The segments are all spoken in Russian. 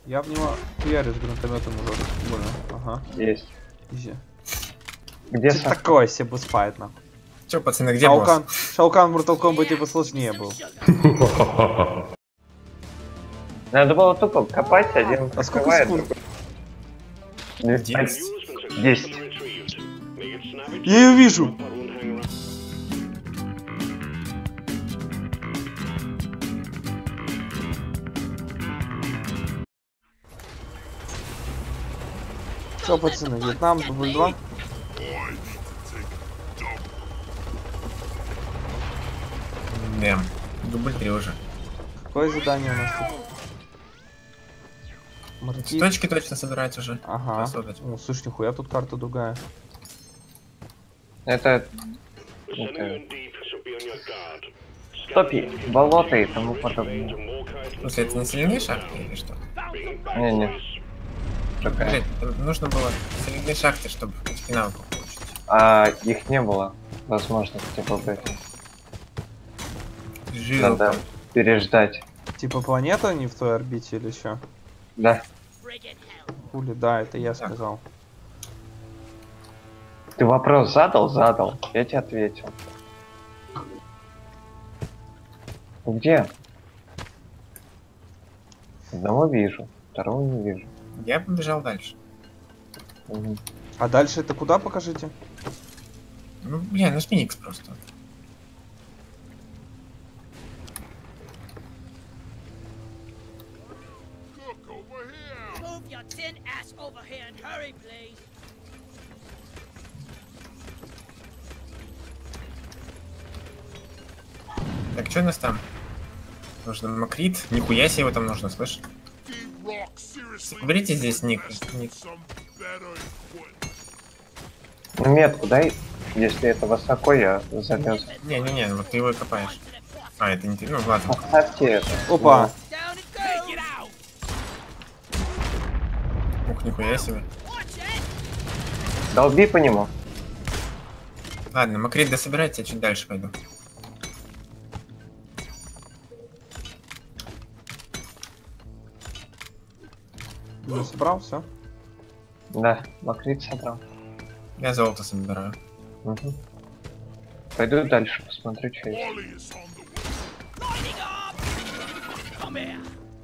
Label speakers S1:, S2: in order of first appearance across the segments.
S1: Я в него хуярю с гранатометом уже. Больно. Ага.
S2: Есть.
S1: Изи.
S2: Где
S1: Что
S2: Сахар?
S1: такое себе буспайт, нахуй?
S3: Че, пацаны, где
S1: Шаукан.
S3: босс?
S1: Шаукан в Mortal Kombat посложнее был.
S2: Надо было тупо копать, один
S1: А сколько
S2: прикрывает,
S1: секунд?
S2: другой.
S3: 10.
S2: 10.
S1: Я ее вижу! Че, пацаны, Вьетнам, дубль 2?
S3: Да. Дубль 3 уже.
S1: Какое задание у нас тут? Маркиз.
S3: Точки точно собирать уже.
S1: Ага.
S3: Красоточка.
S1: О, слышь, нихуя, тут карта другая.
S2: Это топи, болото и тому подобное.
S3: В смысле, это не соляные шахты или что?
S2: Не-не. Такая.
S3: Блять, нужно было соляные шахты, чтобы очки навыков получить.
S2: А их не было возможности выбрать.
S3: Жил
S2: Надо
S3: там.
S2: переждать.
S1: Типа планета не в той орбите или что?
S2: Да.
S1: Хули, да, это я сказал.
S2: Ты вопрос задал? Задал. Я тебе ответил. Где? Одного вижу, второго не вижу.
S3: Я побежал дальше.
S2: Мгм.
S1: А дальше это куда, покажите?
S3: Ну, бля, нажми X просто.
S4: Move your tin ass over here and hurry, please.
S3: Так, что у нас там? Нужно макрит. Нихуя себе его там нужно, слышь? Берите здесь ник.
S2: Ну, метку дай. Если это высоко, я залезу.
S3: Не-не-не, вот ты его и копаешь. А, это не ты. Ну ладно.
S2: Поставьте это.
S1: Опа!
S4: Down it goes. Get out.
S3: Ух, нихуя себе.
S4: Watch it.
S2: Долби по нему.
S3: Ладно, макрит дособирайте, я чуть дальше пойду.
S1: Не собрал, все?
S2: Да, макрит собрал.
S3: Я золото собираю.
S2: Угу. Пойду дальше, посмотрю, что есть.
S4: Lighting up. Come here.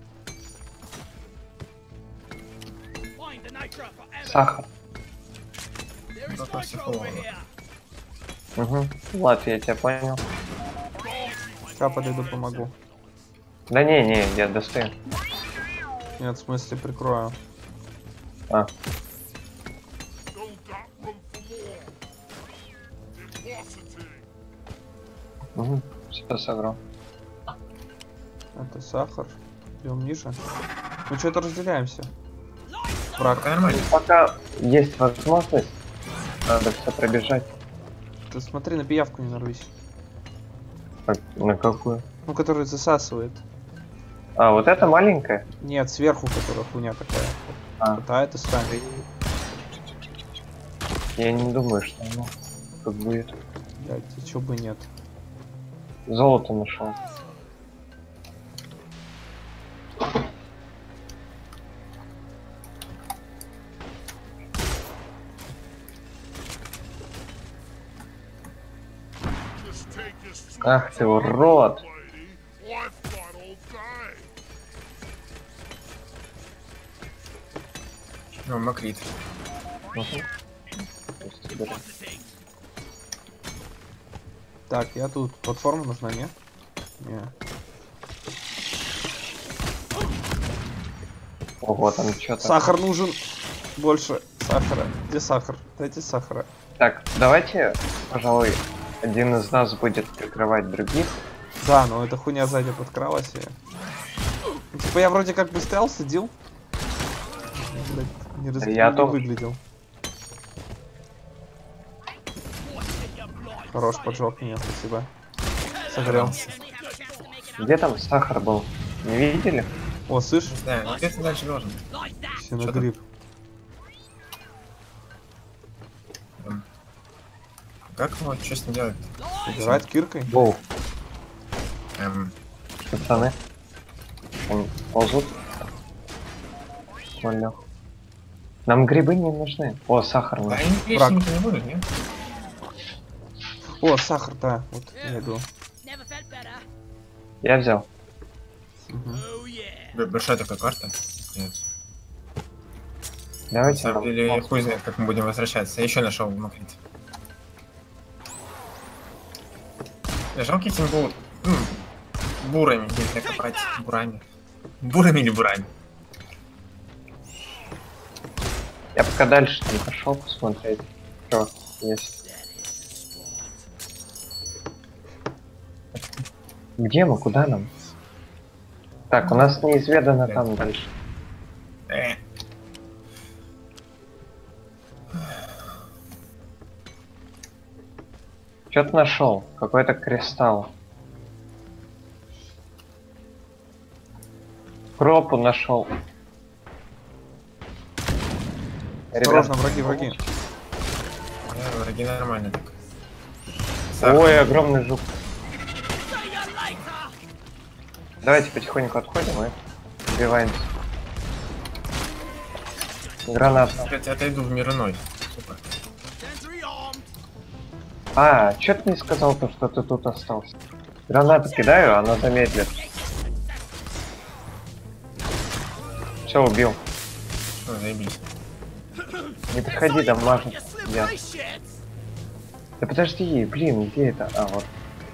S4: Find the nitro for ammo.
S2: Сахар.
S4: There is
S3: Только
S4: nitro
S3: психолога.
S4: over here.
S2: Угу. Влад, я тебя понял.
S1: Сейчас подойду, помогу.
S2: Да не, я достаю.
S1: Нет, в смысле, прикрою.
S2: А, угу. Все сыграл.
S1: Это сахар. Идем ниже. Мы что-то разделяемся. Враг.
S3: Пока нормально.
S2: Пока есть возможность, надо все пробежать.
S1: Ты смотри, на пиявку не нарвись.
S2: На какую?
S1: Ну, которая засасывает.
S2: А, вот это маленькая?
S1: Нет, сверху, которая хуйня такая.
S2: А.
S1: Вот, а это стань.
S2: Я не думаю, что оно как будет.
S1: Блять, а чё бы нет.
S2: Золото нашел. Ах ты урод!
S3: Ну, макрит.
S1: Так, я тут. Платформа нужна, не? Не.
S2: Ого, там что-то.
S1: Сахар нужен. Больше сахара. Где сахар? Дайте сахара.
S2: Так, давайте, пожалуй, один из нас будет прикрывать других.
S1: Да, но эта хуйня сзади подкралась и... Ну, типа я вроде как бы стоял, сидел. Блять, не
S2: Я
S1: не
S2: то-
S1: выглядел. Хорош, поджег меня, спасибо. Согрел.
S2: Где там сахар был? Не видели?
S1: О, слышь,
S3: Не знаю, ну где ты дальше должен?
S1: все на
S3: Чё
S1: гриб.
S3: Как его, что с ним делать?
S1: Убирать киркой?
S2: Воу,
S3: Эм,
S2: пацаны. Там ползут. Смолёх. Нам грибы не нужны. О, сахар
S3: Да,
S2: наш.
S3: они вечники не будут, нет?
S1: О, сахар, да. Вот, я иду.
S4: Never felt better.
S2: Я взял.
S1: Мгм.
S4: Oh yeah.
S3: Большая такая карта. Нет. На
S2: Давайте.
S3: самом деле, я хуй знает, как мы будем возвращаться. Я еще нашел макрит. Жалко этим бурами, если копать. Бурами. Бурами или бурами?
S2: Я пока дальше там пошел посмотреть, что есть. Где мы? Куда нам? Так, у нас неизведано там дальше. Что-то нашел. Какой-то кристалл. Кропу нашел.
S1: Осторожно, враги, враги.
S3: Да, враги нормально так.
S2: Ой, огромный жук.
S4: See you later.
S2: Давайте потихоньку отходим и убиваемся. Граната.
S3: Кстати, отойду в мир иной. Супер.
S4: Sentry armed.
S2: А, чё ты не сказал то, что ты тут остался? Гранату кидаю, она замедлит. Все, убил.
S3: О, заебись.
S2: Не подходи, там мажет.
S4: You slip
S2: Я.
S4: my shit.
S2: Да подожди, блин, где это? А, вот.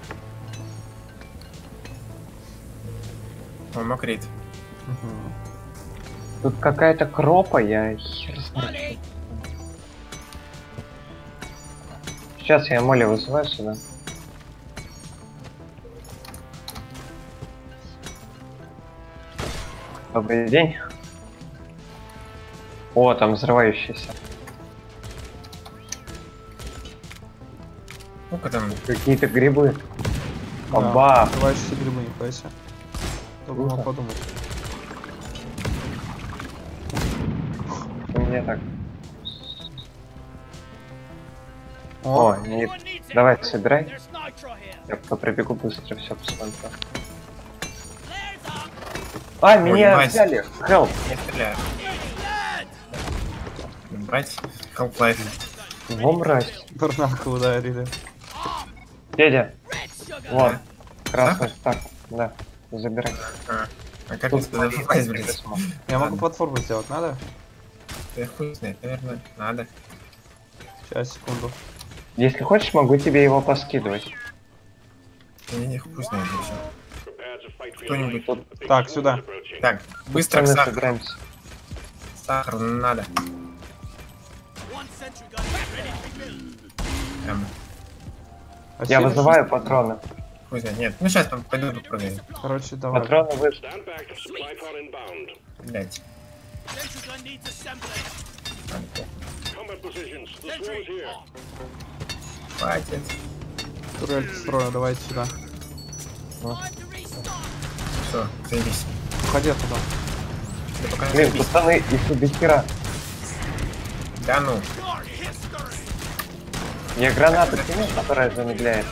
S3: О, макрит.
S1: Мгм.
S2: Тут какая-то кропа, я хер знает. Сейчас я Молли вызываю сюда. Добрый день. О, там взрывающийся.
S3: Ну-ка там.
S2: Какие-то грибы.
S1: Да,
S2: Оба.
S1: открывающиеся грибы, не бойся. Кто бы мог
S2: Круто.
S1: подумать.
S2: У меня так.
S1: О,
S2: О, нет.
S4: Anyone needs it?
S2: Давай, собирай.
S4: There's nitro here.
S2: Я пока пробегу быстро, все посмотрю.
S4: Flares up.
S2: А, меня
S3: ебать.
S2: взяли. Help.
S3: Не стреляю.
S4: Dead.
S3: Ебать. Half-Life.
S2: Во мразь.
S1: Барнаку ударили.
S2: Дядя,
S4: Red sugar.
S2: вот. Красный стак. Да, забирай.
S3: А как это добивать, блядь?
S1: Я могу
S3: Ладно.
S1: платформу сделать, надо?
S3: Я хуй знает, наверное, надо.
S1: Сейчас, секунду.
S2: Если хочешь, могу тебе его поскидывать.
S3: Не, хуй знает, все. Кто-нибудь тут.
S1: Так, сюда.
S3: Так, быстро к
S2: Мы
S3: сахару.
S2: собираемся.
S3: Сахар надо.
S4: One sentry gun ready for me.
S3: Прям,
S2: Я
S1: Осилишь?
S2: вызываю патроны.
S3: хуй знает. Нет, ну сейчас пойду попробую.
S1: Короче, давай.
S2: Патроны вы...
S3: Блять.
S4: Sentry gun needs assembly. Sentry on.
S3: Хватит.
S1: Турель строю, давайте сюда.
S4: Time to restart.
S3: Все, заебись.
S1: Уходи оттуда.
S3: Да пока не
S2: Блин,
S3: заебись.
S2: пацаны, их тут до хера.
S3: Да ну.
S4: Your history.
S2: Я гранату кинул, которая замедляет.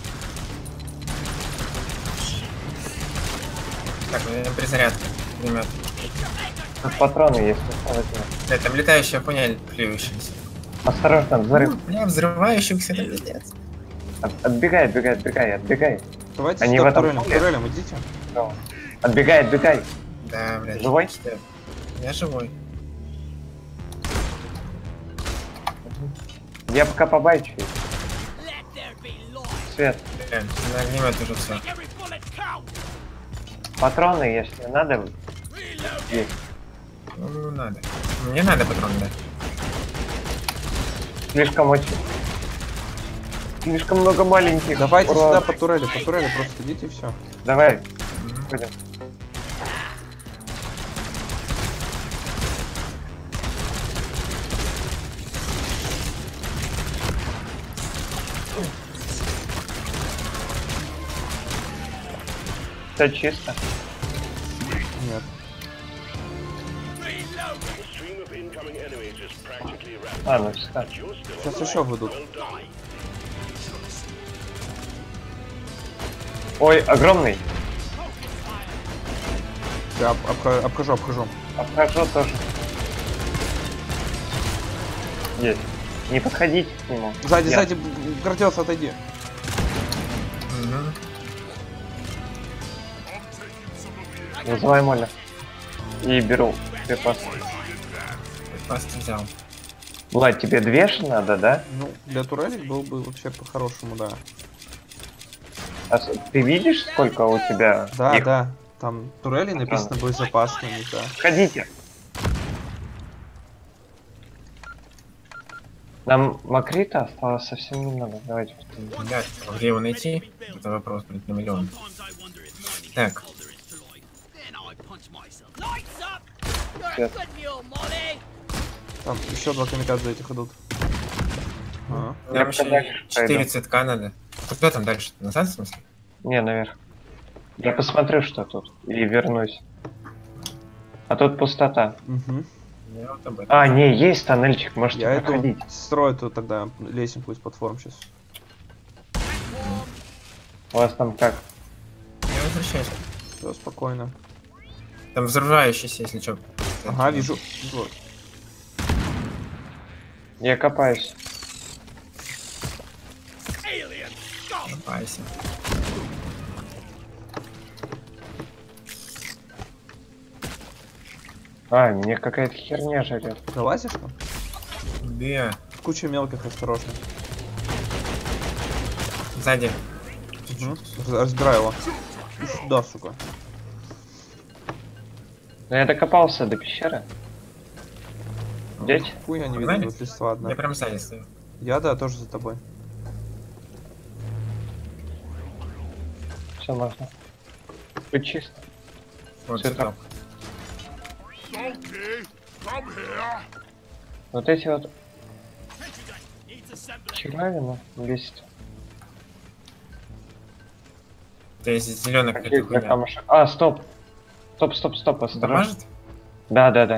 S3: Так, у меня перезарядка. Ребят.
S2: Тут патроны есть. возьми.
S3: Да, там летающая хуйня плюющаяся.
S2: Осторожно, взрыв.
S3: Бля, взрывающихся, это пиздец.
S2: Отбегай, отбегай, отбегай, отбегай.
S1: Давайте
S2: Они
S1: сюда
S2: в этом
S1: турелем.
S2: поле?
S1: Турелем, идите.
S2: Ну, отбегай, отбегай.
S3: Да, блядь.
S2: Живой?
S3: Что? Я живой.
S2: Я пока побайчу.
S4: Let there be light.
S2: Свет.
S3: Бля, на огнемет уже все.
S4: Every bullet count.
S2: Патроны, если надо,
S4: Reload.
S2: есть.
S3: Ну, надо. Мне надо патрон, да.
S2: Слишком очень. Слишком много маленьких.
S1: Давайте
S2: Ура.
S1: сюда по турели просто идите и все.
S2: Давай. Ходим. Все чисто.
S1: Нет.
S4: Reload.
S2: А, ну все.
S1: Сейчас еще выйдут.
S2: Ой, огромный.
S1: Я обхожу.
S2: Обхожу тоже. Есть. Не подходите к нему.
S1: Сзади,
S2: Я.
S1: сзади, Гратиос, отойди.
S3: Угу.
S2: Вызывай Моля. И беру припас.
S3: Паст взял.
S2: Влад, тебе 2 же надо, да?
S1: Ну, для турелек был бы вообще по-хорошему, да.
S2: А ты видишь, сколько у тебя?
S1: Да,
S2: их?
S1: да. Там турели написано боезапас на них, да.
S2: Ходите. Нам Макрита осталось совсем немного. Давайте.
S3: Да, где его найти? Это вопрос, блин, на миллион. Так.
S4: Lights up! You're a
S2: Yes.
S4: good mule, Molly!
S1: Там еще 2 камикадзе этих идут. Ага.
S3: Нам еще
S2: дальше
S3: 4
S2: пойду.
S3: цветка надо. Кто там дальше? Назад, в смысле?
S2: Не, наверх. Я посмотрю, что тут. И вернусь. А тут пустота.
S1: Угу.
S3: Я вот об этом.
S2: А, не, есть тоннельчик, можете
S1: Я иду.
S2: проходить.
S1: Строю тут тогда лесенку из платформ сейчас.
S2: У вас там как?
S3: Я возвращаюсь.
S1: Все спокойно.
S3: Там взрывающийся, если что.
S1: Ага, вижу. Вот.
S2: Я копаюсь.
S3: Копайся.
S2: А, мне какая-то херня жрет.
S1: Залазишь там?
S3: Где?
S1: Куча мелких, осторожно.
S3: Сзади.
S1: Угу. Разбираю его. И сюда, сука.
S2: Но я докопался до пещеры. Здесь?
S1: Хуй я не видно,
S3: Погнали?
S1: вот листва одна.
S3: Я прям сзади стою.
S1: Я, да, тоже за тобой.
S2: Все можно. Тут чисто.
S3: Вот
S2: Цветок.
S3: цветок.
S2: Вот эти вот
S4: Needs assembly.
S2: чекавины бесит.
S3: То есть зеленый
S2: Какие
S3: какой-то
S2: для
S3: хуйня.
S2: камушек. А, стоп. Стоп, осторожно.
S3: Дамажит?
S2: Да.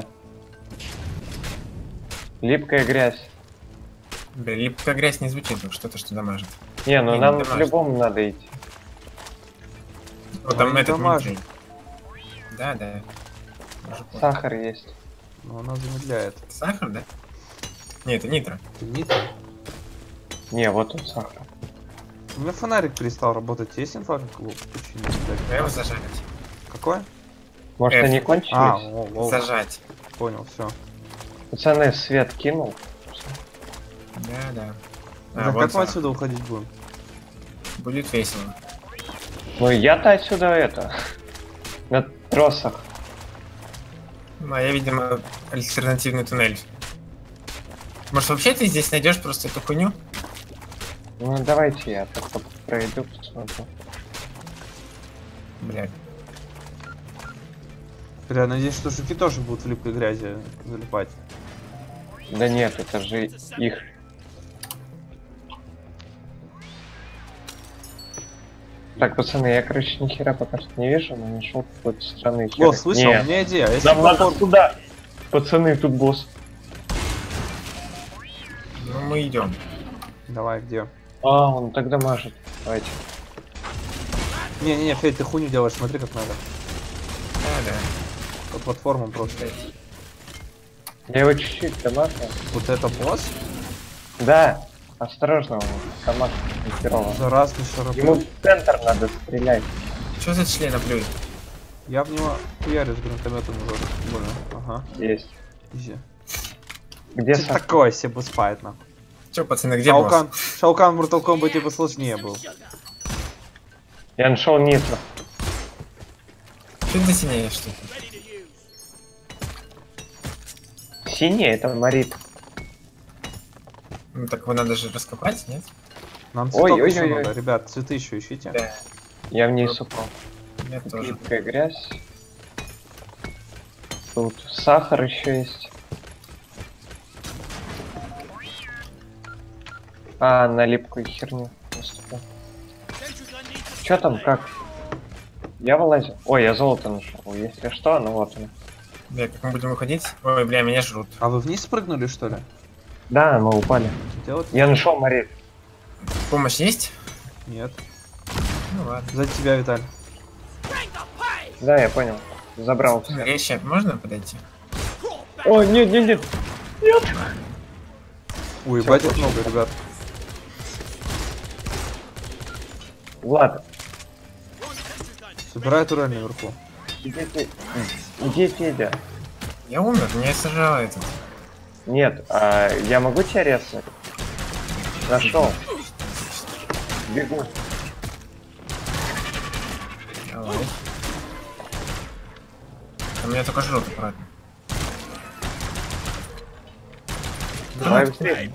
S2: Липкая грязь.
S3: Бля, липкая грязь не звучит, как что-то, что дамажит.
S2: Не, ну
S3: Не
S2: нам
S3: дамажит.
S2: по-любому надо идти.
S3: Вот там
S1: не
S3: этот
S1: дамажит.
S3: внутри. Да. Может, вот.
S2: Сахар есть.
S1: Но она замедляет.
S3: Сахар, да? Не, это нитро.
S1: Ты нитро?
S2: Не, вот он сахар.
S1: У меня фонарик перестал работать. Есть инфа, как его починить?
S3: Я его зажать.
S1: Какой?
S2: Может,
S3: F.
S2: они кончились?
S1: А, лол.
S3: Зажать.
S1: Понял, все.
S2: Пацаны, свет кинул.
S3: Да.
S1: Так
S3: вот
S1: как мы
S3: сахар.
S1: отсюда уходить будем?
S3: Будет весело.
S2: Ну я-то отсюда это. На тросах.
S3: Ну, а я, видимо, альтернативный туннель. Может, вообще ты здесь найдешь просто эту хуйню?
S2: Ну давайте я только пройду, посмотрю.
S3: Блядь.
S1: Бля, надеюсь, что жуки тоже будут в липкой грязи залипать.
S2: Да нет, это же их. Так, пацаны, я, короче, ни хера пока что не вижу, но нашел какой-то странный хер.
S1: О, слышал, у меня идея. Если
S2: Нам надо
S1: платформ-
S2: туда. Пацаны, тут босс.
S3: Ну, мы идем.
S1: Давай, где?
S2: А, он тогда мажет. Давайте.
S1: Не-не-не, Федь, ты хуйню делаешь, смотри, как надо.
S3: Да.
S1: По платформам просто.
S2: Я его чуть-чуть дамажу.
S1: Вот это босс?
S2: Да, осторожно, он дамаж херово.
S1: Заразный шарапой.
S2: Ему в центр надо стрелять.
S3: Что за члена плюет?
S1: Я в него хуярю с гранатометом уже. Больно. Ага.
S2: Есть.
S1: Изи.
S2: Где
S1: Что
S2: сахар?
S1: такое себе спает на?
S3: Че, пацаны, где
S1: Шаукан.
S3: босс?
S1: Шаукан в Mortal Kombat типа сложнее был.
S2: Я нашел нитро.
S3: Что ты синее штука?
S2: Синий это Марит.
S3: Ну так его надо же раскопать, нет?
S1: Нам цветок еще
S2: Ой-ой-ой-ой.
S1: надо. Ребят, цветы еще ищите.
S3: Да.
S2: Я в ней упал.
S3: Я тоже.
S2: Липкая грязь. Тут сахар еще есть. А, на липкую херню наступил. Чё там, как? Я вылазил. Ой, я золото нашел. Если что, ну вот он.
S3: Бля, как мы будем выходить? Ой, бля, меня жрут.
S1: А вы вниз спрыгнули, что ли?
S2: Да, мы упали.
S1: Делать?
S2: Я нашел Марит.
S3: Помощь есть?
S1: Нет.
S3: Ну ладно.
S1: За тебя, Виталь.
S4: Bring the pace!
S2: Да, я понял. Забрал все.
S3: Горящая, можно подойти?
S4: Crawl back!
S2: О, нет.
S1: Ой,
S2: Всё,
S1: ебать их
S2: очень
S1: много, ребят.
S2: Влад,
S1: Собирай турель наверху.
S2: где Федя?
S3: Я умер, меня сажал этот.
S2: Нет, я могу тебя резать? Нашел. Бегу.
S3: Давай. А меня только жрут, аккуратно.
S2: Давай быстрее.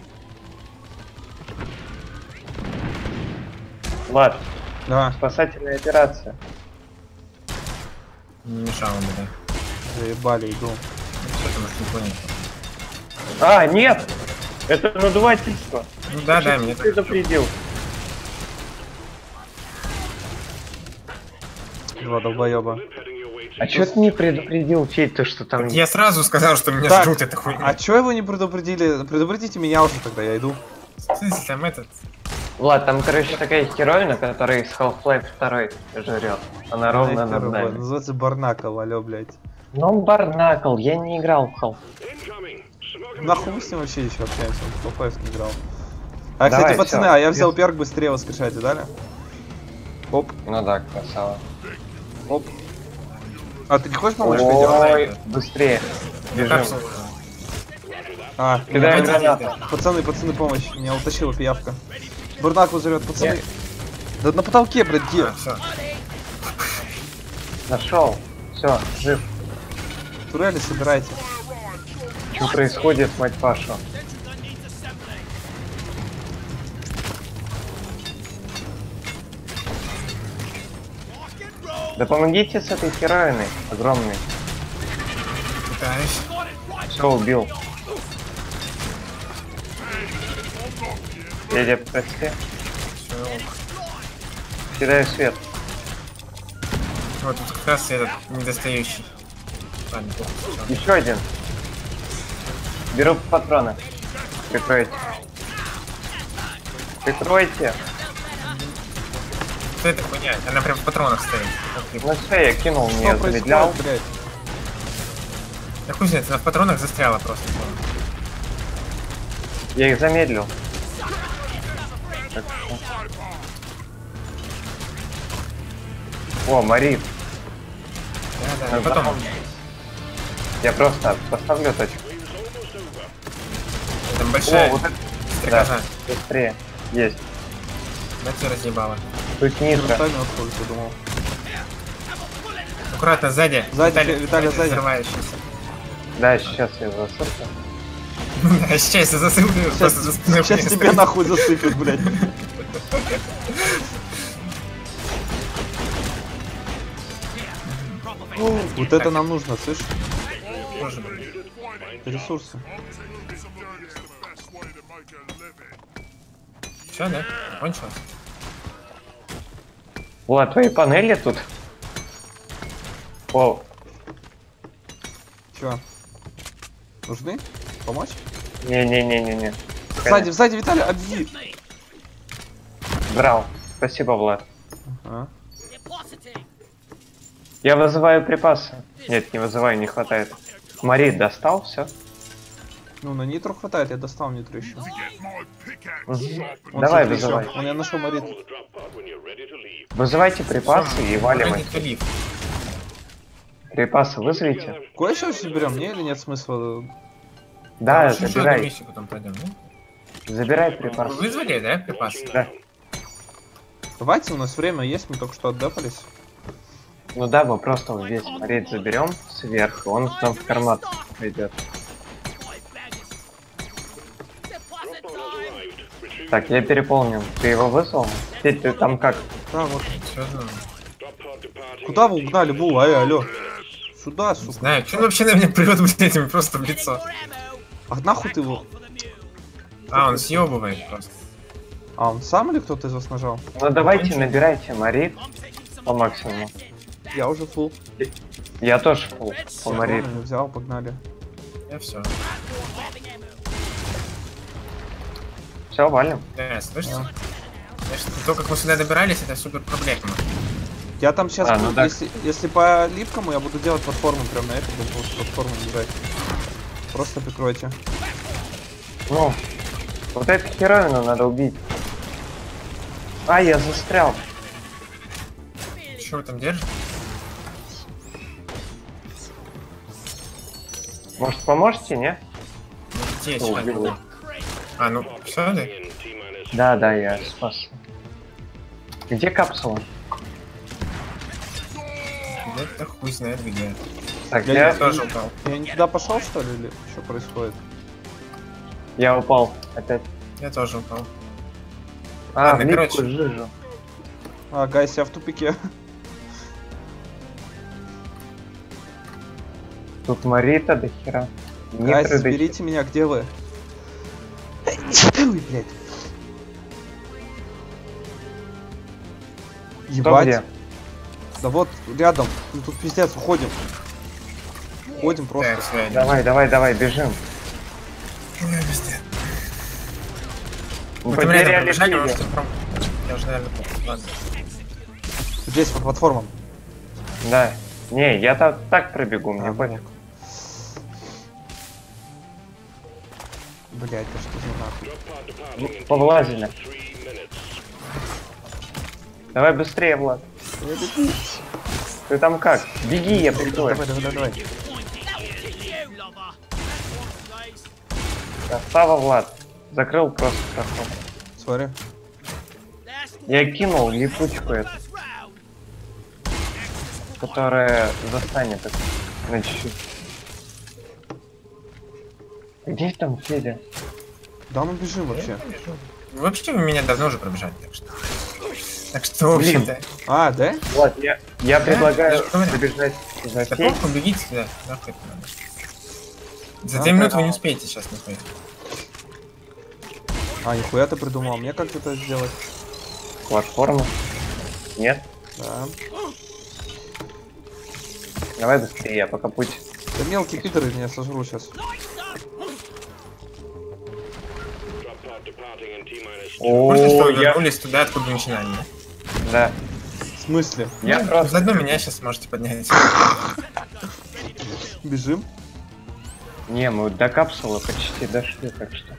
S2: Влад,
S1: Да,
S2: спасательная операция.
S3: Не мешало бы, да.
S1: заебали, иду.
S3: Что ты, может, не понял.
S2: А, нет! Это надувательство.
S3: Ну да, да, мне
S2: Ты
S3: так.
S2: предупредил.
S1: Два долбоеба.
S2: А чё ты не предупредил, Федь, то что там...
S3: Я сразу сказал, что меня
S1: Так,
S3: жрут, эта хуйня.
S1: а чё его не предупредили? Предупредите меня уже тогда, я иду.
S3: В смысле, там этот...
S2: Влад, там, короче, такая хероина, которая из Half-Life 2 жрет. Она ровно над
S1: Первый бой.
S2: нами.
S1: Называется Барнакл, алё, блядь.
S2: Ну, Барнакл, я не играл в Half.
S1: Нахуй мы с ним вообще еще общаемся, он в Half-Life не играл. А,
S2: Давай,
S1: кстати, пацаны,
S2: всё.
S1: а я взял перк быстрее воскрешайте, дали? Оп,
S2: Ну да, красава.
S1: оп. А ты не хочешь помочь, Федя?
S2: Ой, быстрее. Бежим.
S3: Капсулу.
S1: А,
S2: Кидаем
S3: Давайте
S2: гранату.
S1: пацаны, помощь. Меня утащила пиявка. Барнакл зовет, пацаны. Да на потолке, блядь, где?
S3: А, все.
S2: Нашел. Все, жив.
S1: Турели собирайте.
S2: Что происходит, мать Пашу? Да помогите с этой хероиной огромной.
S3: Пытаюсь.
S2: Все, убил. Дядя, прости.
S3: Все.
S2: Кидаю свет.
S3: Вот тут как раз этот недостающий. Ладно, плохо, всё.
S2: Еще один. Беру патроны. Прикройте. Прикройте.
S3: Что это хуйня? Она прям в патронах стоит.
S2: Ну все, я кинул,
S1: Что
S2: мне замедлял.
S1: происходит, блядь?
S3: Да хуй знает, она в патронах застряла просто.
S2: Я их замедлил. Так что- О, Марит.
S3: Да, да, потом.
S2: Я просто поставлю точку.
S3: Там большая
S2: О, вот это.
S3: стрекоза.
S2: Да, быстрее. Есть.
S3: Да все разъебало.
S2: Тут нитро.
S1: Брутально отходит, я думал.
S3: Аккуратно, сзади.
S1: Сзади, Виталий, сзади.
S3: Взрывающийся.
S2: Да, сейчас я засыплю.
S3: Да, сейчас я засыплю, просто за спиной
S1: Сейчас
S3: хуйня
S1: тебя
S3: стоит.
S1: нахуй засыпет, блядь. Вот это нам нужно, слышь?
S3: Тоже, блин.
S1: Ресурсы.
S3: Все, да? Кончилось?
S2: Влад, твои панели тут. О,
S1: Чё? Нужны? Помочь?
S2: не-не-не-не-не.
S1: Сзади, Виталий, объеди.
S2: Брал. Спасибо, Влад.
S1: А?
S4: Depositing.
S2: Я вызываю припасы. Нет, не вызываю, не хватает. Марит достал, все.
S1: Ну, на нитру хватает, я достал нитру еще.
S2: Давай, вызывай.
S1: Он я нашел Марит.
S2: Вызывайте припасы и валим их.
S3: Лифт.
S2: Припасы вызовите.
S1: Кое-что соберем, мне или нет смысла?
S2: Да,
S3: Еще одну
S2: забирай.
S3: миссию потом пройдем, да?
S2: Забирай
S3: Вы
S2: припасы.
S3: вызвали, да, припасы?
S2: Да.
S1: Давайте, у нас время есть, мы только что отдепались.
S2: Ну да, мы просто вот весь Марит заберем сверху, он к нам в карман пойдет.
S4: Deposit time.
S2: Так, я переполнил. Ты его вызвал? Теперь ты там как?
S1: Да, вот.
S3: Все знаю.
S1: Куда вы угнали, Бул? Алло. Сюда, сука.
S3: Знаю, что он вообще на меня прет, блядь, этим просто в лицо?
S1: А нахуй ты его?
S3: А, он съебывает просто.
S1: А он сам или кто-то из вас нажал?
S2: Ну давайте набирайте Марит по максимуму.
S1: Я уже фул.
S2: Я тоже по Марит.
S1: Патроны взял, погнали.
S3: Я все.
S2: Все, валим.
S3: Да, слышите? Конечно, то, как мы сюда добирались, это супер проблема.
S1: Я там сейчас,
S2: ну да.
S1: если по липкому, я буду делать платформу прям на этой, буду просто платформу бежать. Просто прикройте.
S2: Ну, Вот эту херовину надо убить. А, я застрял.
S3: Что вы там держите?
S2: Может, поможете, не?
S3: Где
S2: Что,
S3: сейчас?
S2: убил?
S3: А, ну, все, да?
S2: Да, да, я спас. Где капсула?
S3: Это хуй знает где.
S2: Так,
S1: Я
S2: я,
S1: не-
S3: Тоже упал.
S1: Я не туда пошел, что ли, или что происходит?
S2: я упал опять.
S3: Я тоже упал.
S2: А,
S3: Ладно,
S2: в нитку
S3: короче.
S2: жижу.
S1: А, гайс, я в тупике.
S2: Тут Марита до хера.
S1: Гайс,
S2: Нитры до
S1: заберите меня, где вы? Ой, блядь.
S2: Кто
S1: Ебать.
S2: где?
S1: Да вот, рядом. Ну, тут пиздец, уходим. Уходим просто.
S3: Так, связь.
S2: Давай, давай, давай, бежим.
S3: Ой, быстрее.
S2: Мы
S3: Вы там рядом
S2: потеряли
S3: пробежали,
S2: Филя.
S3: может, я уже, наверное, понял. Ладно.
S1: Здесь, по платформам.
S2: Да. Не, я так пробегу, мне
S1: А,
S2: пофиг.
S1: Блять, да что за нахуй?
S2: Ну, повлазили. Давай быстрее, Влад.
S1: Я бегу.
S2: Ты там как? Беги, я прикрою.
S1: Давай, давай, давай.
S4: You, lover. That's
S2: Красава, Влад. Закрыл просто проход.
S1: Сори.
S2: Я кинул липучку эту,
S4: first round.
S2: которая застанет это на чуть-чуть. Где там Федя?
S1: Да мы бежим вообще.
S3: Вообще, вы меня давно уже пробежали, так что... Так что, в общем-то...
S1: А, да?
S2: Влад, я предлагаю
S3: я же говорю.
S2: забежать за
S3: Да
S2: Федей.
S3: просто бегите сюда. Нахуй это надо. За
S1: А,
S3: 2 минуты
S1: да.
S3: вы не успеете сейчас, нихуя.
S1: А, нихуя ты придумал. Мне как это сделать?
S2: Платформу. Нет?
S1: Да.
S2: Давай быстрее, я пока путь.
S1: Да мелкие пидоры меня сожру сейчас.
S3: Можете, что
S2: О,
S3: вы
S2: я...
S3: вернулись туда, откуда вы начинали, да?
S2: Да.
S1: В смысле?
S2: Я
S3: Ну,
S2: просто...
S3: заодно меня сейчас сможете поднять.
S1: Бежим?
S2: Не, мы до капсулы почти дошли, так что...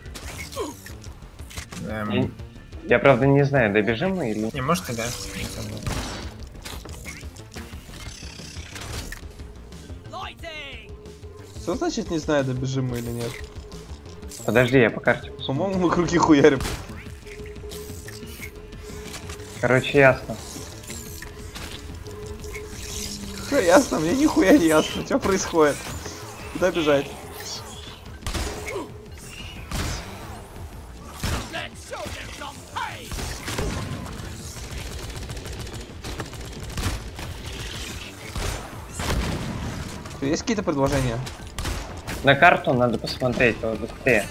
S2: Я, правда, не знаю, добежим мы или...
S3: Не, может и да.
S4: Lighting.
S1: Что значит не знаю, добежим мы или нет?
S2: Подожди, я по карте.
S1: По-моему, мы круги хуярим.
S2: Короче, ясно.
S1: Что ясно? Мне нихуя не ясно. Что происходит? Куда бежать?
S4: Let's show them some pain.
S1: Есть какие-то предложения?
S2: На карту надо посмотреть, вот быстрее.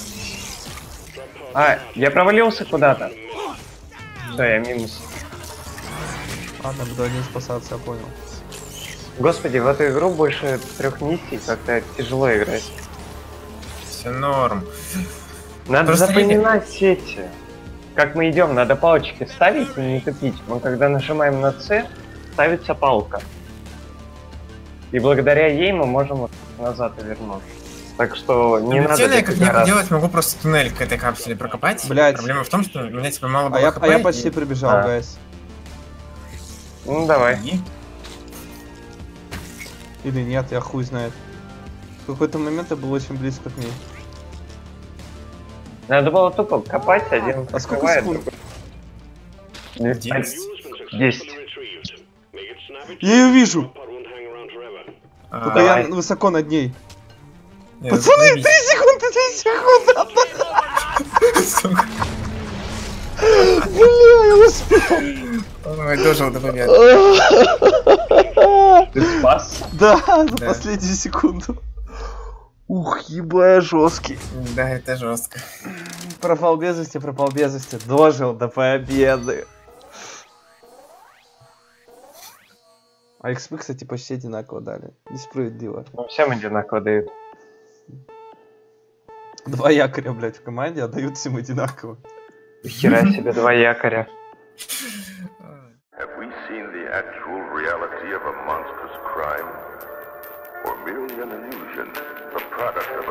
S2: А, я провалился куда-то. Все, я минус.
S1: Ладно, буду один спасаться, я понял.
S2: Господи, в эту игру больше 3 нитей, как-то тяжело играть.
S3: Все норм.
S2: Надо
S3: Просто
S2: запоминать сети. Как мы идем, надо палочки ставить и не тупить. Мы когда нажимаем на С, ставится палка. И благодаря ей мы можем вот назад вернуться. Так что не надо...
S3: Я как
S2: дофига
S3: нехуй
S2: раз.
S3: делать, могу просто туннель к этой капсуле прокопать.
S1: Блядь.
S3: Проблема в том, что у меня типа мало было
S1: А
S3: хп.
S1: я почти
S3: и-
S1: прибежал,
S2: А.
S1: гайс.
S2: Ну давай.
S3: И-
S1: Или нет, я хуй знает. В какой-то момент я был очень близко к ней.
S2: Надо было тупо копать, один
S1: А сколько
S2: прикрывает,
S1: секунд?
S2: другой-
S3: 10.
S2: 10.
S1: Я ее вижу!
S3: А,
S1: Только
S2: Давай.
S1: я высоко над ней.
S3: нет,
S1: Пацаны,
S3: заебись.
S1: 3 секунды, 3 секунды!
S3: Сука.
S1: Бля, я успел!
S3: Ой, дожил до победы.
S2: Ты спас?
S1: Да, за
S3: Да.
S1: последнюю секунду. Ух, ебая жесткий.
S3: Да, это жестко.
S1: Пропал без вести, дожил до победы. А XP, кстати, почти одинаково дали. Несправедливо.
S2: Ну, всем одинаково дают.
S1: 2 якоря, блядь, в команде отдают всем одинаково.
S2: Хера себе 2 якоря.
S5: Have we seen the actual reality of a monstrous crime? Or merely an illusion, the product of